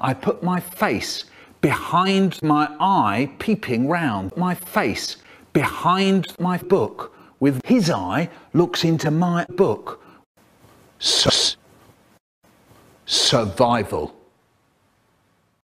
I put my face behind my eye, peeping round. My face behind my book, with his eye looks into my book. Survival.